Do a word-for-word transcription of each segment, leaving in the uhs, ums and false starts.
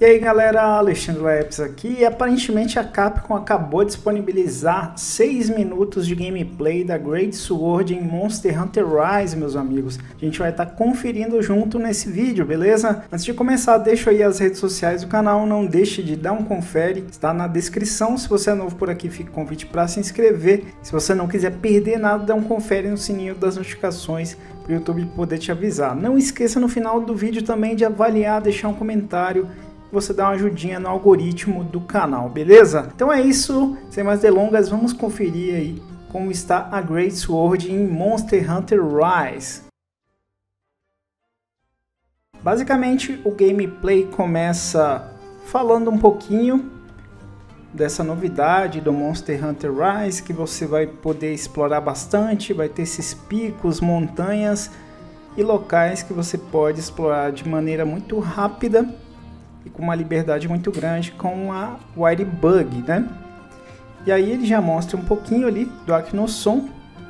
E aí galera, Alexandre Lepes aqui, e aparentemente a Capcom acabou de disponibilizar seis minutos de gameplay da Great Sword em Monster Hunter Rise, meus amigos. A gente vai estar tá conferindo junto nesse vídeo, beleza? Antes de começar, deixa aí as redes sociais do canal, não deixe de dar um confere, está na descrição. Se você é novo por aqui, fica o convite para se inscrever. Se você não quiser perder nada, dá um confere no sininho das notificações para o YouTube poder te avisar. Não esqueça no final do vídeo também de avaliar, deixar um comentário, você dá uma ajudinha no algoritmo do canal, beleza? Então é isso, sem mais delongas, vamos conferir aí como está a Great Sword em Monster Hunter Rise. Basicamente o gameplay começa falando um pouquinho dessa novidade do Monster Hunter Rise, que você vai poder explorar bastante, vai ter esses picos, montanhas e locais que você pode explorar de maneira muito rápida e com uma liberdade muito grande com a White Bug, né? E aí ele já mostra um pouquinho ali do Aknosom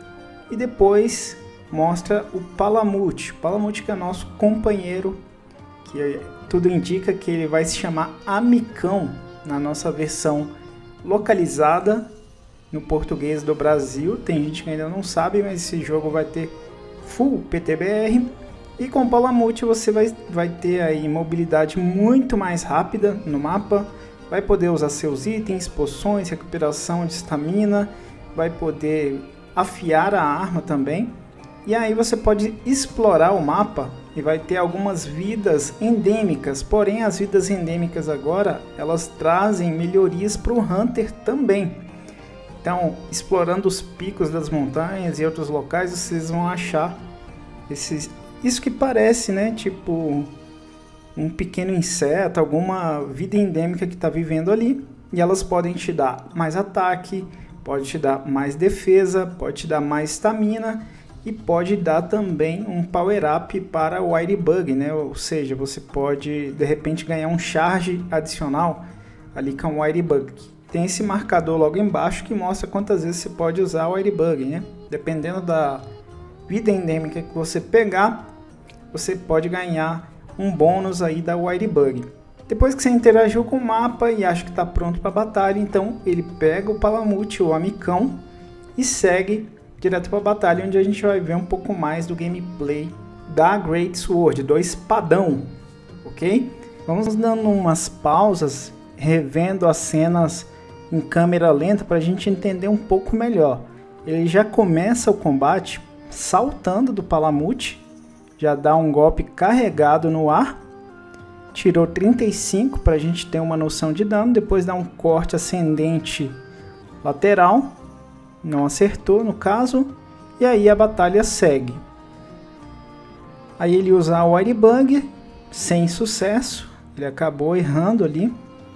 e depois mostra o Palamute. O Palamute que é nosso companheiro, que tudo indica que ele vai se chamar Amicão na nossa versão localizada no português do Brasil. Tem gente que ainda não sabe, mas esse jogo vai ter full P T B R. E com o Palamute você vai, vai ter aí mobilidade muito mais rápida no mapa, vai poder usar seus itens, poções, recuperação de estamina, vai poder afiar a arma também. E aí você pode explorar o mapa e vai ter algumas vidas endêmicas, porém as vidas endêmicas agora elas trazem melhorias para o Hunter também. Então, explorando os picos das montanhas e outros locais, vocês vão achar esses... Isso que parece, né, tipo um pequeno inseto, alguma vida endêmica que está vivendo ali. E elas podem te dar mais ataque, pode te dar mais defesa, pode te dar mais estamina e pode dar também um power up para o White Bug, né? Ou seja, você pode de repente ganhar um charge adicional ali com o White Bug. Tem esse marcador logo embaixo que mostra quantas vezes você pode usar o White Bug, né? Dependendo da vida endêmica que você pegar, você pode ganhar um bônus aí da White Bug. Depois que você interagiu com o mapa e acha que está pronto para a batalha, então ele pega o Palamute, o Amicão, e segue direto para a batalha, onde a gente vai ver um pouco mais do gameplay da Great Sword, do espadão, ok? Vamos dando umas pausas, revendo as cenas em câmera lenta para a gente entender um pouco melhor. Ele já começa o combate saltando do Palamute, já dá um golpe carregado no ar, tirou trinta e cinco para a gente ter uma noção de dano, depois dá um corte ascendente lateral, não acertou no caso, e aí a batalha segue. Aí ele usa a White Bug, sem sucesso, ele acabou errando ali.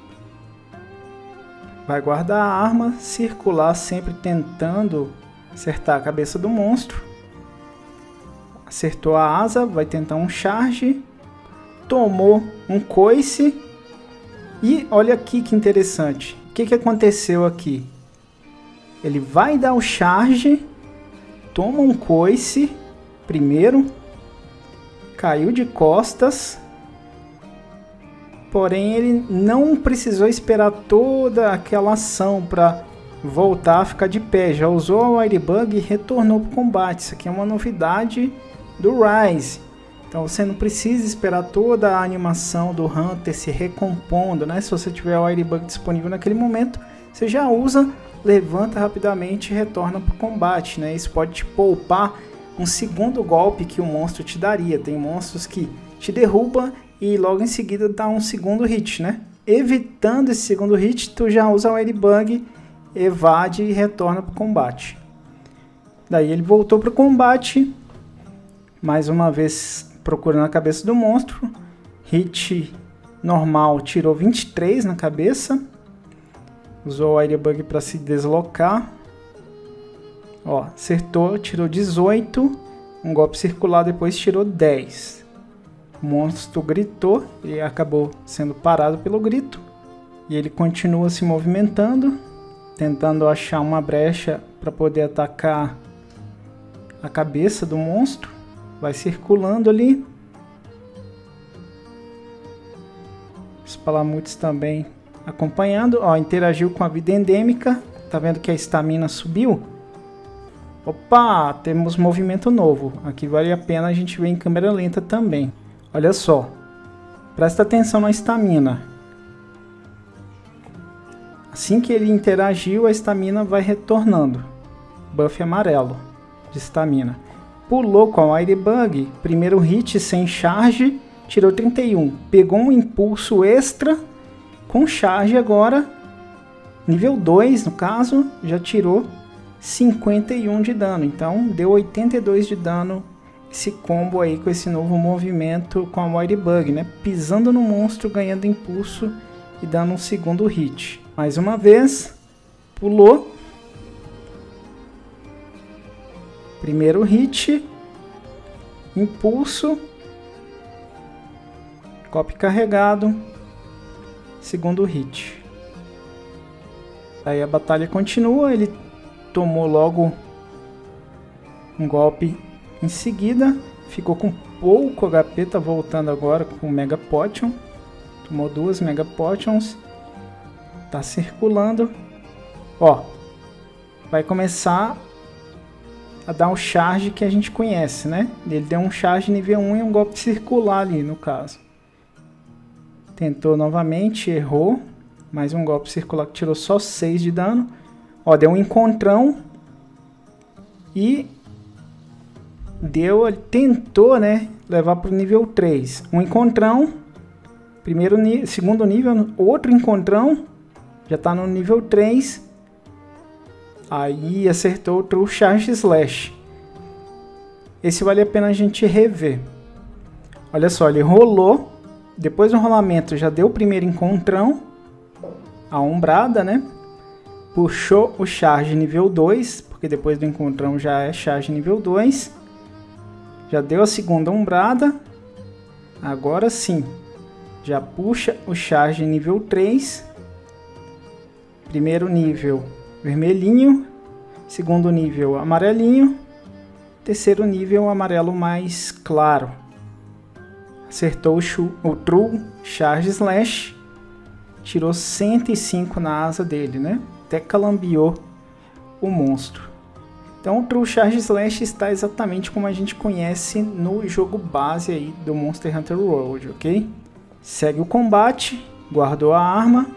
Vai guardar a arma, circular sempre tentando acertar a cabeça do monstro. Acertou a asa, vai tentar um charge, tomou um coice e olha aqui que interessante, o que, que aconteceu aqui? Ele vai dar o charge, toma um coice primeiro, caiu de costas, porém ele não precisou esperar toda aquela ação para voltar a ficar de pé, já usou a White Bug e retornou para o combate. Isso aqui é uma novidade do Rise, então você não precisa esperar toda a animação do Hunter se recompondo, né? Se você tiver a White Bug disponível naquele momento, você já usa, levanta rapidamente e retorna para o combate, né? Isso pode te poupar um segundo golpe que o monstro te daria. Tem monstros que te derruba e logo em seguida dá um segundo hit, né? Evitando esse segundo hit, tu já usa a White Bug, evade e retorna para o combate. Daí ele voltou para o combate, mais uma vez procurando a cabeça do monstro. Hit normal, tirou vinte e três na cabeça. Usou o White Bug para se deslocar. Ó, acertou, tirou dezoito. Um golpe circular, depois tirou dez. O monstro gritou e acabou sendo parado pelo grito. E ele continua se movimentando, tentando achar uma brecha para poder atacar a cabeça do monstro. Vai circulando ali. Os palamutes também acompanhando. Ó, interagiu com a vida endêmica. Tá vendo que a estamina subiu? Opa, temos movimento novo. Aqui vale a pena a gente ver em câmera lenta também. Olha só. Presta atenção na estamina. Assim que ele interagiu, a estamina vai retornando. Buff amarelo de estamina. Pulou com a Wirebug. Primeiro hit sem charge. Tirou trinta e um. Pegou um impulso extra. Com charge agora. Nível dois, no caso. Já tirou cinquenta e um de dano. Então, deu oitenta e dois de dano. Esse combo aí com esse novo movimento com a Wirebug, né? Pisando no monstro, ganhando impulso e dando um segundo hit. Mais uma vez. Pulou. Primeiro hit. Impulso. Golpe carregado. Segundo hit. Aí a batalha continua. Ele tomou logo um golpe em seguida. Ficou com pouco H P. Tá voltando agora com o Mega Potion. Tomou duas Mega Potions. Tá circulando. Ó. Vai começar a dar um charge que a gente conhece, né? Ele deu um charge nível um e um golpe circular ali, no caso. Tentou novamente, errou. Mais um golpe circular que tirou só seis de dano. Ó, deu um encontrão. E deu, tentou, né, levar para o nível três. Um encontrão. Primeiro, segundo nível, outro encontrão. Já tá no nível três. Aí acertou o True Charge Slash. Esse vale a pena a gente rever. Olha só, ele rolou. Depois do rolamento já deu o primeiro encontrão. A ombrada, né? Puxou o charge nível dois. Porque depois do encontrão já é charge nível dois. Já deu a segunda ombrada. Agora sim. Já puxa o charge nível três. Primeiro nível vermelhinho, segundo nível amarelinho, terceiro nível amarelo mais claro. Acertou o, o True Charge Slash, tirou cento e cinco na asa dele, né? Até calambiou o monstro. Então o True Charge Slash está exatamente como a gente conhece no jogo base aí do Monster Hunter World, ok? Segue o combate, guardou a arma.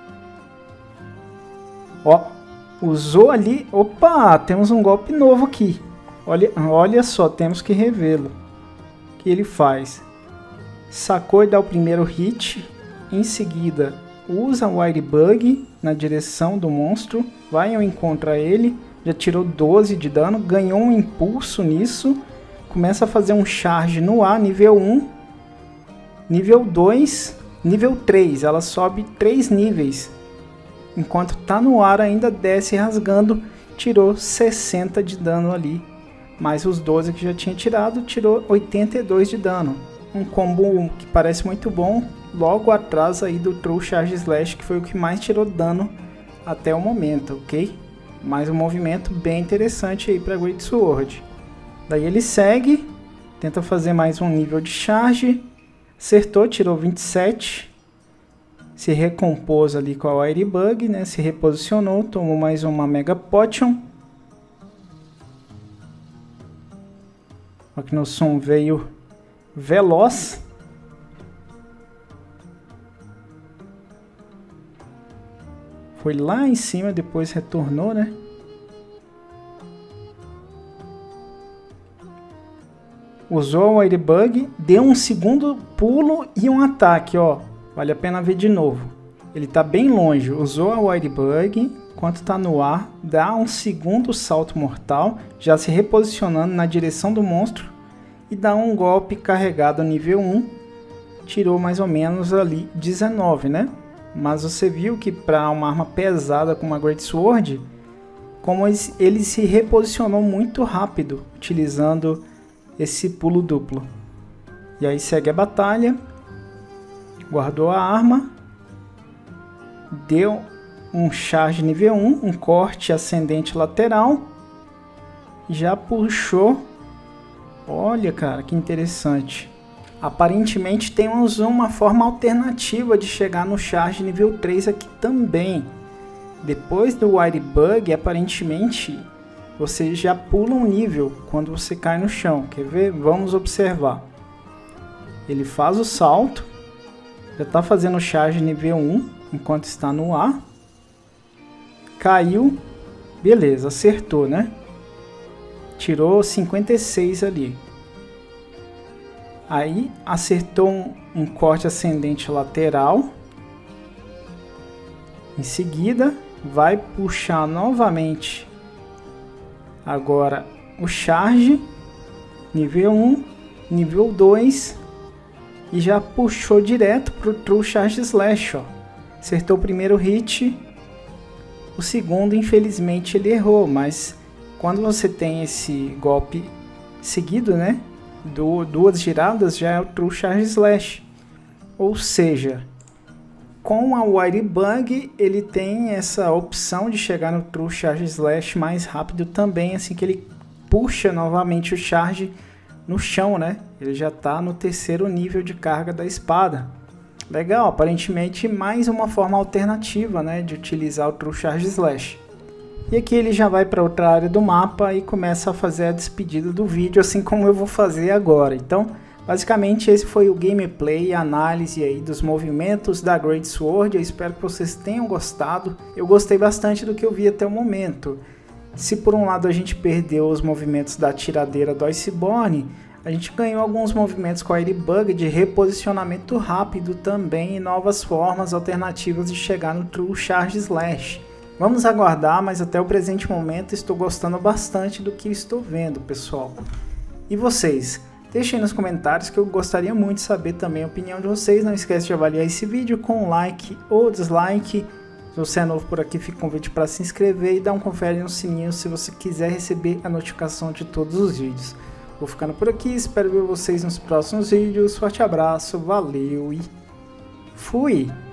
Ó, usou ali... Opa, temos um golpe novo aqui. Olha, olha só, temos que revê-lo. O que ele faz? Sacou e dá o primeiro hit. Em seguida, usa o Wirebug na direção do monstro. Vai ao encontro a ele. Já tirou doze de dano. Ganhou um impulso nisso. Começa a fazer um charge no ar, nível um. Nível dois. Nível três. Ela sobe três níveis. Enquanto tá no ar ainda desce rasgando, tirou sessenta de dano ali. Mais os doze que já tinha tirado, tirou oitenta e dois de dano. Um combo que parece muito bom, logo atrás aí do True Charge Slash, que foi o que mais tirou dano até o momento, ok? Mais um movimento bem interessante aí para Great Sword. Daí ele segue, tenta fazer mais um nível de charge, acertou, tirou vinte e sete. Se recompôs ali com a Wirebug, né? Se reposicionou, tomou mais uma Mega Potion. Aqui no som veio veloz. Foi lá em cima, depois retornou, né? Usou a Wirebug, deu um segundo pulo e um ataque, ó. Vale a pena ver de novo. Ele está bem longe. Usou a Wirebug. Enquanto está no ar, dá um segundo salto mortal. Já se reposicionando na direção do monstro. E dá um golpe carregado nível um. Tirou mais ou menos ali dezenove, né? Mas você viu que para uma arma pesada como a Great Sword, como ele se reposicionou muito rápido. Utilizando esse pulo duplo. E aí segue a batalha. Guardou a arma, deu um charge nível um, um corte ascendente lateral, já puxou, olha cara, que interessante, Aparentemente temos uma forma alternativa de chegar no charge nível três aqui também. Depois do Wire Bug, aparentemente você já pula um nível quando você cai no chão. Quer ver? Vamos observar. Ele faz o salto, já está fazendo o charge nível um enquanto está no ar. Caiu, beleza, acertou, né? Tirou cinquenta e seis ali. Aí acertou um, um corte ascendente lateral. Em seguida, vai puxar novamente agora o charge, nível um, nível dois, e já puxou direto para o True Charge Slash. Ó. Acertou o primeiro hit, o segundo infelizmente ele errou, mas quando você tem esse golpe seguido, né, do, duas giradas, já é o True Charge Slash. Ou seja, com a Wire Bug ele tem essa opção de chegar no True Charge Slash mais rápido também, assim que ele puxa novamente o charge no chão, né? Ele já está no terceiro nível de carga da espada. Legal, aparentemente mais uma forma alternativa, né, de utilizar o True Charge Slash. E aqui ele já vai para outra área do mapa e começa a fazer a despedida do vídeo, assim como eu vou fazer agora. Então, basicamente esse foi o gameplay e análise aí dos movimentos da Great Sword. Eu espero que vocês tenham gostado. Eu gostei bastante do que eu vi até o momento. Se por um lado a gente perdeu os movimentos da tiradeira do Iceborne, a gente ganhou alguns movimentos com a Wire Bug de reposicionamento rápido também e novas formas alternativas de chegar no True Charge Slash. Vamos aguardar, mas até o presente momento estou gostando bastante do que estou vendo, pessoal. E vocês? Deixem aí nos comentários que eu gostaria muito de saber também a opinião de vocês. Não esquece de avaliar esse vídeo com um like ou dislike. Se você é novo por aqui, fica o convite para se inscrever e dar um confere no sininho se você quiser receber a notificação de todos os vídeos. Vou ficando por aqui, espero ver vocês nos próximos vídeos. Forte abraço, valeu e fui!